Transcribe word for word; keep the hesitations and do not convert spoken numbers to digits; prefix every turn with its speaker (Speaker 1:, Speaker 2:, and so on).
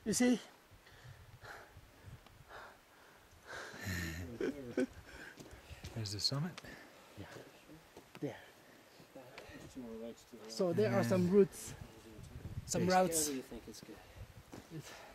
Speaker 1: You see?
Speaker 2: There's the summit.
Speaker 1: Yeah. There. So there are some routes, some routes.
Speaker 3: Do you think it's good?